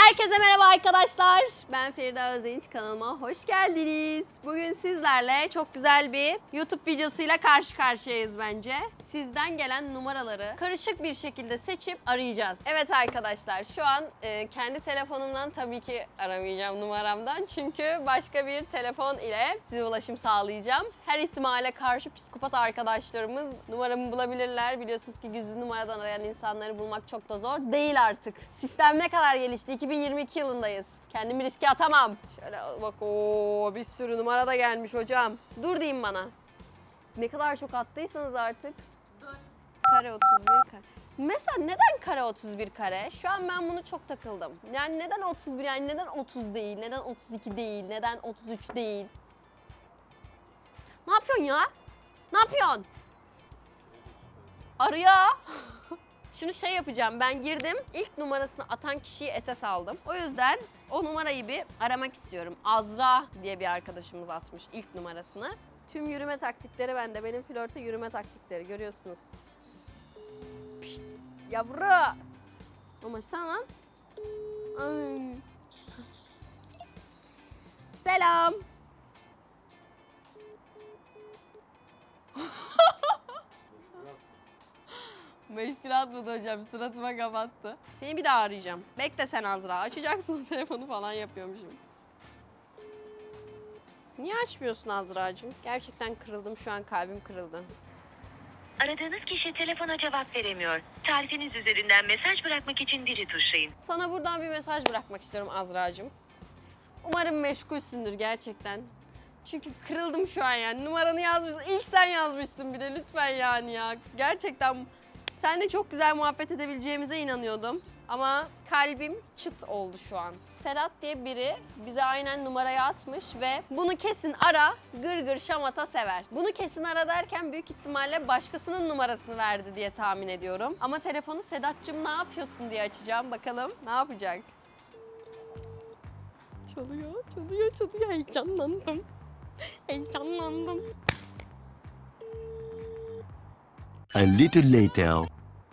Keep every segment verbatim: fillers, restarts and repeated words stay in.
Herkese merhaba arkadaşlar. Ben Feride Özdinç, kanalıma hoş geldiniz. Bugün sizlerle çok güzel bir YouTube videosuyla karşı karşıyayız bence. Sizden gelen numaraları karışık bir şekilde seçip arayacağız. Evet arkadaşlar, şu an e, kendi telefonumdan tabii ki aramayacağım, numaramdan. Çünkü başka bir telefon ile size ulaşım sağlayacağım. Her ihtimale karşı psikopat arkadaşlarımız numaramı bulabilirler. Biliyorsunuz ki gizli numaradan arayan insanları bulmak çok da zor değil artık. Sistem ne kadar gelişti? iki bin yirmi iki yılındayız. Kendimi riske atamam. Şöyle bak, ooo bir sürü numara da gelmiş hocam. Dur diyeyim bana. Ne kadar çok attıysanız artık. Dur. Kare otuz bir kare. Mesela neden kare otuz bir kare? Şu an ben bunu çok takıldım. Yani neden otuz bir, yani neden otuz değil, neden otuz iki değil, neden otuz üç değil? Ne yapıyorsun ya? Ne yapıyorsun? Arıyor. Şimdi şey yapacağım, ben girdim, ilk numarasını atan kişiyi S S aldım. O yüzden o numarayı bir aramak istiyorum. Azra diye bir arkadaşımız atmış ilk numarasını. Tüm yürüme taktikleri bende, benim flörte yürüme taktikleri görüyorsunuz. Pişt, yavru. Ama sen lan. Ay. Selam. Meşgulat mı hocam? Suratıma kapattı. Seni bir daha arayacağım. Bekle sen Azra. Açacaksın telefonu falan yapıyormuşum. Niye açmıyorsun Azra'cığım? Gerçekten kırıldım şu an, kalbim kırıldı. Aradığınız kişi telefona cevap veremiyor. Tarifiniz üzerinden mesaj bırakmak için biri tuşlayın. Sana buradan bir mesaj bırakmak istiyorum Azra'cığım. Umarım meşgulsündür gerçekten. Çünkü kırıldım şu an yani. Numaranı yazmışsın. İlk sen yazmışsın bir de, lütfen yani ya. Gerçekten seninle çok güzel muhabbet edebileceğimize inanıyordum. Ama kalbim çıt oldu şu an. Serhat diye biri bize aynen numarayı atmış ve bunu kesin ara, gır gır şamata sever. Bunu kesin ara derken büyük ihtimalle başkasının numarasını verdi diye tahmin ediyorum. Ama telefonu Sedat'cığım ne yapıyorsun diye açacağım. Bakalım ne yapacak? Çalıyor, çalıyor, çalıyor. Heyecanlandım. Heyecanlandım. A little later.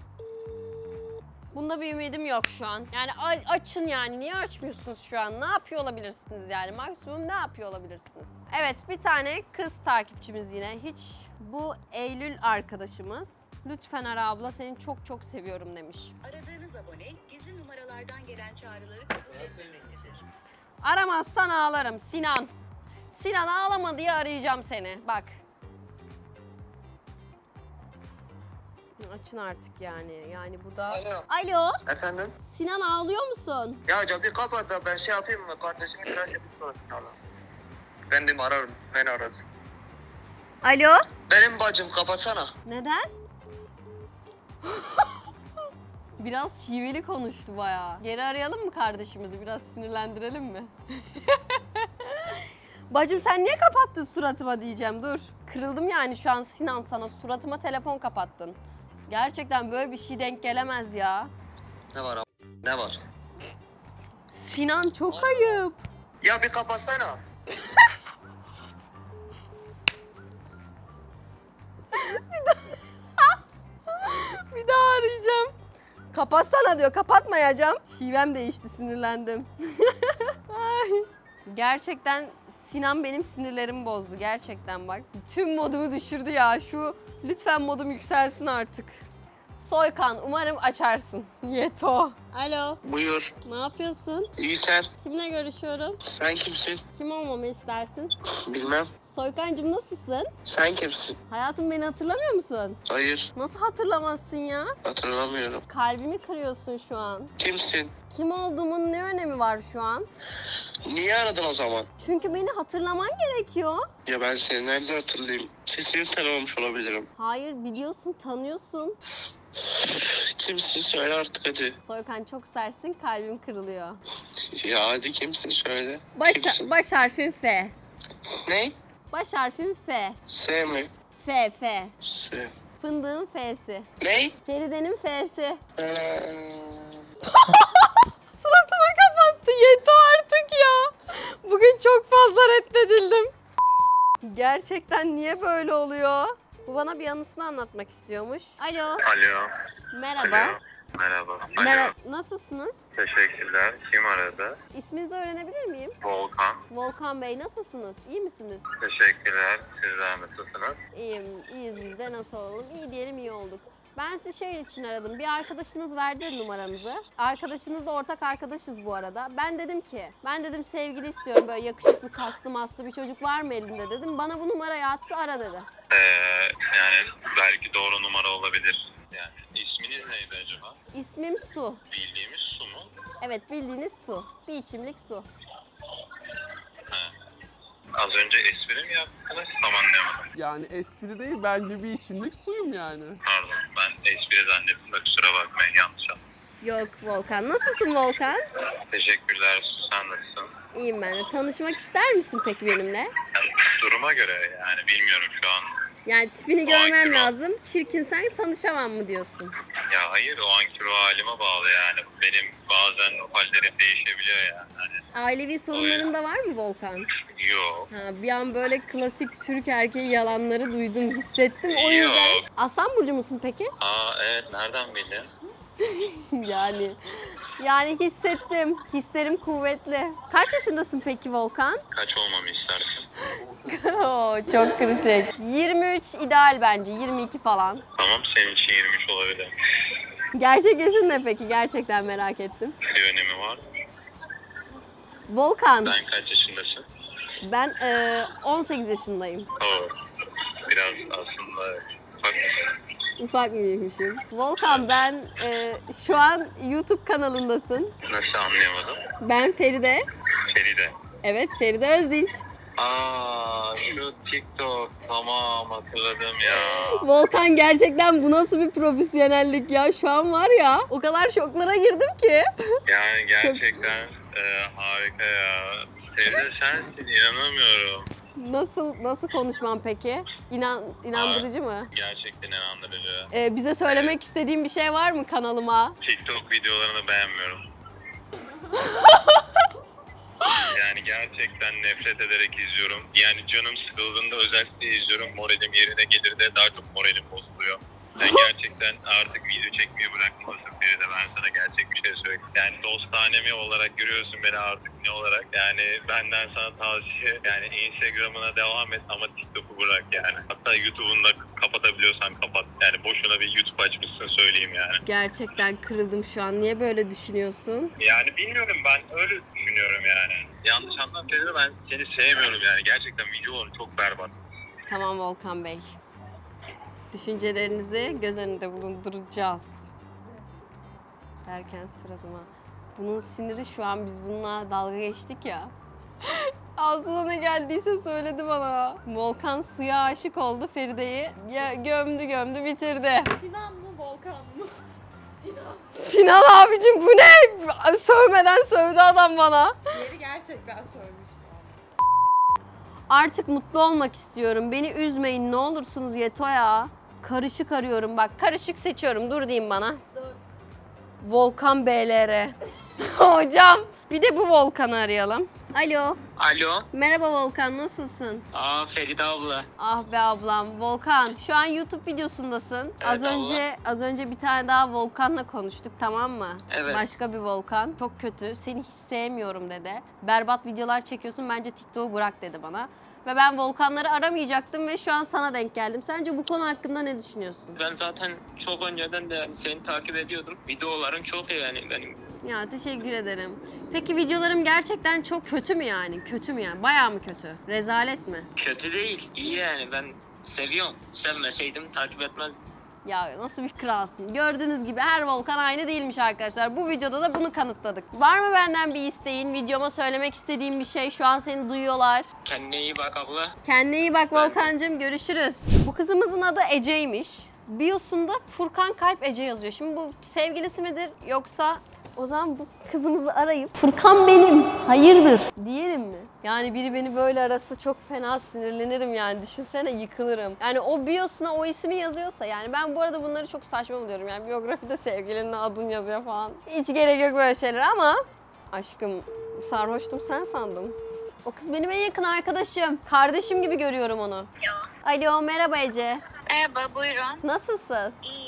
Bunda bir ümidim yok şu an. Yani açın yani. Niye açmıyorsunuz şu an? Ne yapıyor olabilirsiniz yani? Maksimum ne yapıyor olabilirsiniz? Evet, bir tane kız takipçimiz yine. Hiç bu Eylül arkadaşımız. Lütfen ara abla, seni çok çok seviyorum demiş. Aradığınız abone gizli numaralardan gelen çağrıları kabul etmemektedir. Aramazsan ağlarım Sinan. Sinan ağlama diye arayacağım seni. Bak. Açın artık yani. Yani burada... Alo. Alo. Efendim? Sinan ağlıyor musun? Ya hocam bir kapat da ben şey yapayım mı? Kardeşimi tıraş edeyim sonrasını alalım. Ben de mi ararım? Beni arasın. Alo. Benim bacım kapatsana. Neden? Biraz şiveli konuştu bayağı. Geri arayalım mı kardeşimizi? Biraz sinirlendirelim mi? Bacım sen niye kapattın suratıma diyeceğim, dur. Kırıldım yani şu an Sinan sana, suratıma telefon kapattın. Gerçekten böyle bir şey denk gelemez ya. Ne var abi? Ne var? Sinan çok ayıp. Ya bir kapatsana. Bir daha arayacağım. Kapatsana diyor, kapatmayacağım. Şivem değişti, sinirlendim. Ay. Gerçekten Sinan benim sinirlerimi bozdu gerçekten bak. Tüm modumu düşürdü ya. Şu lütfen modum yükselsin artık. Soykan, umarım açarsın. Yeto. Alo. Buyur. Ne yapıyorsun? İyi sen. Kimle görüşüyorum? Sen kimsin? Kim olmamı istersin? Bilmem. Soykancığım nasılsın? Sen kimsin? Hayatım, beni hatırlamıyor musun? Hayır. Nasıl hatırlamazsın ya? Hatırlamıyorum. Kalbimi kırıyorsun şu an. Kimsin? Kim olduğumun ne önemi var şu an? Niye aradın o zaman? Çünkü beni hatırlaman gerekiyor. Ya ben seni nerede hatırlayayım? Sesini tanımamış olabilirim. Hayır, biliyorsun, tanıyorsun. Kimsin söyle artık hadi. Soykan çok sertsin, kalbim kırılıyor. Ya hadi kimsin söyle. Baş, Kimsin? baş harfin F. Ne? Baş harfin F. S mi? F, F. S. Fındığın F'si. Ne? Feride'nin F'si. Ee... Suratıma kapattı. Yeto artık ya. Bugün çok fazla reddedildim. Gerçekten niye böyle oluyor? Bu bana bir anısını anlatmak istiyormuş. Alo. Alo. Merhaba. Alo. Merhaba. Merhaba. Nasılsınız? Teşekkürler. Kim aradı? İsminizi öğrenebilir miyim? Volkan. Volkan Bey, nasılsınız? İyi misiniz? Teşekkürler. Sizler nasılsınız? İyiyim, iyiyiz biz de. Nasıl olalım? İyi diyelim, iyi olduk. Ben sizi şey için aradım. Bir arkadaşınız verdi numaranızı. Arkadaşınızla ortak arkadaşız bu arada. Ben dedim ki, ben dedim sevgili istiyorum. Böyle yakışıklı, kaslı, maslı bir çocuk var mı elinde dedim. Bana bu numarayı attı, ara dedi. Ee, yani belki doğru numara olabilir. Yani isminiz neydi acaba? İsmim Su. Bildiğimiz su mu? Evet, bildiğiniz su. Bir içimlik su. Ha. Az önce espri mi yaptınız? Tam anlayamadım. Yani espri değil, bence bir içimlik suyum yani. Pardon, ben espri zannettim de kusura bakmayın, yanlış anladım. Yok Volkan. Nasılsın Volkan? Teşekkürler, sen nasılsın? İyiyim ben de. Tanışmak ister misin peki benimle? Yani duruma göre yani bilmiyorum şu an. Yani tipini O görmem anki o- lazım. Çirkinsen tanışamam mı diyorsun? Ya hayır, o anki ruh halime bağlı yani. Benim bazen hallerim değişebiliyor yani. Hani, Ailevi sorunların da var mı Volkan? yok. Ha, bir an böyle klasik Türk erkeği yalanları duydum, hissettim o yüzden. Yok. Aslan burcu musun peki? Aa evet, nereden bildin? yani yani hissettim. Hislerim kuvvetli. Kaç yaşındasın peki Volkan? Kaç olmamı istersin? Oo, çok kritik. yirmi üç ideal bence. yirmi iki falan. Tamam, senin için yirmi üç olabilir. Gerçek yaşın ne peki? Gerçekten merak ettim. Bir önemi var mı? Volkan, Sen kaç yaşındasın? ben e, on sekiz yaşındayım. Oo. Biraz aslında ufak. Ufak mıymışım? Volkan, ben e, şu an YouTube kanalındasın. Nasıl, anlayamadım? Ben Feride. Feride. Evet, Feride Özdinç. Aa, şu TikTok, tamam hatırladım ya. Volkan, gerçekten bu nasıl bir profesyonellik ya? Şu an var ya, o kadar şoklara girdim ki. Yani gerçekten e, harika ya. Feride sensin, inanamıyorum. Nasıl nasıl konuşmam peki? İnan inandırıcı mı? Gerçekten inandırıcı. Ee, bize söylemek istediğin bir şey var mı kanalıma? TikTok videolarını beğenmiyorum. Yani gerçekten nefret ederek izliyorum. Yani canım sıkıldığında özellikle izliyorum. Moralim yerine gelir de daha çok moralim bozuluyor. Sen gerçekten artık video çekmeyi bırakmalısın Feride. Ben sana gerçek bir şey söyleyeyim. Yani dostanemi olarak görüyorsun beni artık ne olarak. Yani benden sana tavsiye, yani Instagram'ına devam et ama TikTok'u bırak yani. Hatta YouTube'unu da kapatabiliyorsan kapat. Yani boşuna bir YouTube açmışsın söyleyeyim yani. Gerçekten kırıldım şu an. Niye böyle düşünüyorsun? Yani bilmiyorum, ben öyle düşünüyorum yani. Yanlış anlam Feride, ben seni sevmiyorum yani. Gerçekten videoların çok berbat. Tamam Volkan Bey. Düşüncelerinizi göz önünde bulunduracağız. Derken suratıma. Bunun siniri şu an, biz bununla dalga geçtik ya. Ağzına ne geldiyse söyledi bana. Volkan suya aşık oldu, Feride'yi ya gömdü gömdü bitirdi. Sinan mı Volkan mı? Sinan. Sinan abicim bu ne? Sövmeden sövdü adam bana. Yeri gerçekten söylemişti. Artık mutlu olmak istiyorum. Beni üzmeyin ne olursunuz Yeto ya. Karışık arıyorum bak. Karışık seçiyorum. Dur diyeyim bana. Dur. Volkan B L R. Hocam. Bir de bu Volkan'ı arayalım. Alo. Alo. Merhaba Volkan, nasılsın? Aa Feride abla. Ah be ablam. Volkan, şu an YouTube videosundasın. Evet, az önce az önce bir tane daha Volkan'la konuştuk, tamam mı? Evet. Başka bir Volkan. Çok kötü. Seni hiç sevmiyorum dedi. Berbat videolar çekiyorsun. Bence TikTok'u bırak dedi bana. Ve ben Volkanları aramayacaktım ve şu an sana denk geldim. Sence bu konu hakkında ne düşünüyorsun? Ben zaten çok önceden de yani seni takip ediyordum. Videoların çok iyi yani benim. Ya teşekkür ederim. Peki videolarım gerçekten çok kötü mü yani? Kötü mü yani? Bayağı mı kötü? Rezalet mi? Kötü değil. İyi yani ben seviyorum. Sevmeseydim takip etmezdim. Ya nasıl bir kralsın. Gördüğünüz gibi her Volkan aynı değilmiş arkadaşlar. Bu videoda da bunu kanıtladık. Var mı benden bir isteğin? Videoma söylemek istediğim bir şey? Şu an seni duyuyorlar. Kendine iyi bak abla. Kendine iyi bak Volkancığım. Görüşürüz. Bu kızımızın adı Ece'ymiş. Biosunda Furkan Kalp Ece yazıyor. Şimdi bu sevgilisi midir yoksa... O zaman bu kızımızı arayıp Furkan benim, hayırdır diyelim mi? Yani biri beni böyle arası çok fena sinirlenirim yani. Düşünsene, yıkılırım. Yani o biosuna o ismi yazıyorsa, yani ben bu arada bunları çok saçma buluyorum. Yani biyografide sevgilinin adın yazıyor falan. Hiç gerek yok böyle şeyler ama aşkım sarhoştum sen sandım. O kız benim en yakın arkadaşım. Kardeşim gibi görüyorum onu. Alo, merhaba Ece. Merhaba, buyurun. Nasılsın? İyiyim. Kim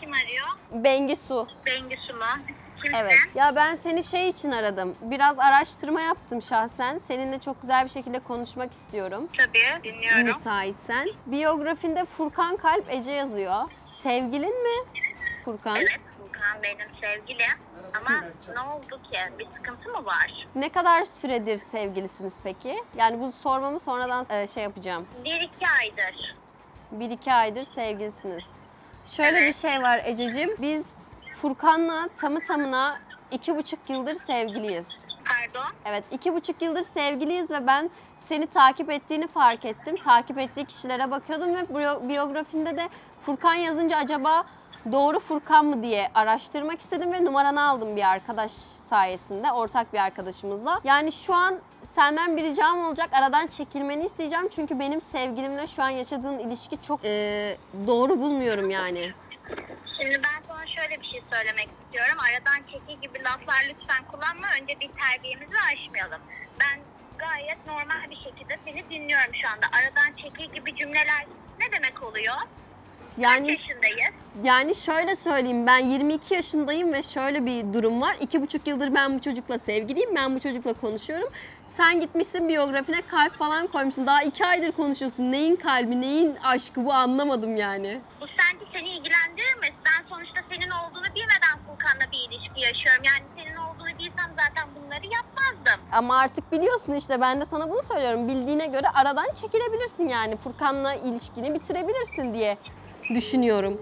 Kim arıyor? Bengisu. Bengisu mu? Kimsin? Evet. Ya ben seni şey için aradım. Biraz araştırma yaptım şahsen. Seninle çok güzel bir şekilde konuşmak istiyorum. Tabii, dinliyorum. Müsaitsen. Biyografinde Furkan Kalp Ece yazıyor. Sevgilin mi Furkan? Evet, Furkan benim sevgilim. Ama ne oldu ki? Bir sıkıntı mı var? Ne kadar süredir sevgilisiniz peki? Yani bu sormamı sonradan e, şey yapacağım. Bir iki aydır. Bir iki aydır sevgilisiniz. Şöyle Evet. bir şey var Ececiğim. Biz Furkan'la tamı tamına iki buçuk yıldır sevgiliyiz. Pardon? Evet, iki buçuk yıldır sevgiliyiz ve ben seni takip ettiğini fark ettim. Takip ettiği kişilere bakıyordum ve biyo- biyografinde de Furkan yazınca acaba doğru Furkan mı diye araştırmak istedim ve numaranı aldım bir arkadaş sayesinde, ortak bir arkadaşımızla. Yani şu an senden bir ricam olacak, aradan çekilmeni isteyeceğim çünkü benim sevgilimle şu an yaşadığın ilişki çok eee, doğru bulmuyorum yani. Şimdi ben sana şöyle bir şey söylemek istiyorum. Aradan çekil gibi laflar lütfen kullanma. Önce bir terbiyemizi aşmayalım. Ben gayet normal bir şekilde seni dinliyorum şu anda. Aradan çekil gibi cümleler ne demek oluyor? Yani Kaç yaşındayız? Yani şöyle söyleyeyim, ben yirmi iki yaşındayım ve şöyle bir durum var. iki buçuk yıldır ben bu çocukla sevgiliyim, ben bu çocukla konuşuyorum. Sen gitmişsin biyografine kalp falan koymuşsun. Daha iki aydır konuşuyorsun. Neyin kalbi, neyin aşkı bu anlamadım yani. Bu sence seni ilgilendirir mi? Ben sonuçta senin olduğunu bilmeden Furkan'la bir ilişki yaşıyorum. Yani senin olduğunu bilsem zaten bunları yapmazdım. Ama artık biliyorsun işte, ben de sana bunu söylüyorum. Bildiğine göre aradan çekilebilirsin yani. Furkan'la ilişkini bitirebilirsin diye düşünüyorum.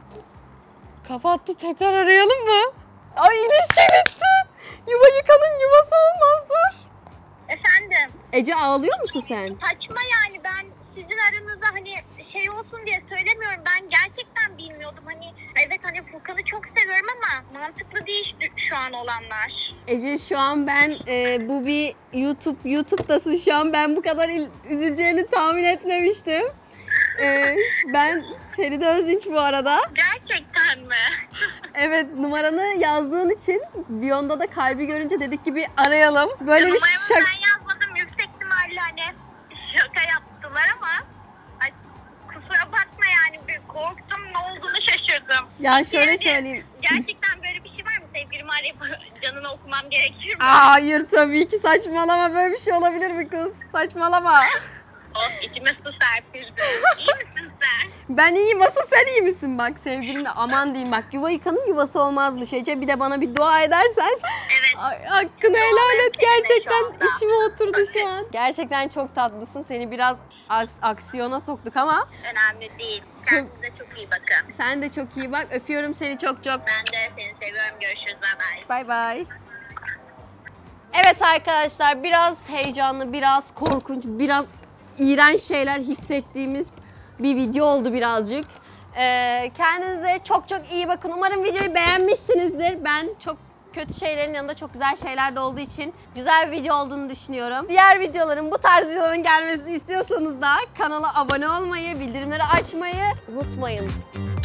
Kafa attı, tekrar arayalım mı? Ay ilişki bitti. Yuva yıkanın yuvası olmaz, dur. Efendim? Ece ağlıyor musun sen? Saçma yani, ben sizin aranızda hani şey olsun diye söylemiyorum. Ben gerçekten bilmiyordum. Hani evet, hani Furkan'ı çok seviyorum ama mantıklı değil şu- şu an olanlar. Ece şu an ben e, bu bir YouTube, YouTube'dasın şu an, ben bu kadar il- üzüleceğini tahmin etmemiştim. E, ben Feride Özdinç bu arada. Gerçekten mi? Evet, numaranı yazdığın için biyonda da kalbi görünce dedik ki bir arayalım. Böyle bir Numaramı şak... ben yazmadım. Yüksek ihtimalle hani şaka yaptılar ama ay, kusura bakma yani, bir korktum, ne olduğunu şaşırdım. Ya şöyle Yani söyleyeyim. Gerçekten böyle bir şey var mı? Sevgilimi arayıp canını okumam gerekir mi? Hayır tabii ki, saçmalama, böyle bir şey olabilir mi kız? Saçmalama. Of, içime su serpildi. İyi misin sen? Ben iyiyim, asıl sen iyi misin? Bak sevgilinle aman diyeyim, bak yuva yıkanın yuvası olmazmış Ece, bir de bana bir dua edersen. Evet. Ay, hakkını helal et, seninle şu gerçekten anda. içime oturdu şu an. Gerçekten çok tatlısın, seni biraz as- aksiyona soktuk ama Önemli değil. Kendinize çok iyi bakın. sen de çok iyi bak, öpüyorum seni çok çok. Ben de seni seviyorum. Görüşürüz. Bye bye. Bay bay. Evet arkadaşlar, biraz heyecanlı, biraz korkunç, biraz iğrenç şeyler hissettiğimiz bir video oldu birazcık. Ee, kendinize çok çok iyi bakın. Umarım videoyu beğenmişsinizdir. Ben çok kötü şeylerin yanında çok güzel şeyler de olduğu için güzel bir video olduğunu düşünüyorum. Diğer videoların, bu tarz videoların gelmesini istiyorsanız da kanala abone olmayı, bildirimleri açmayı unutmayın.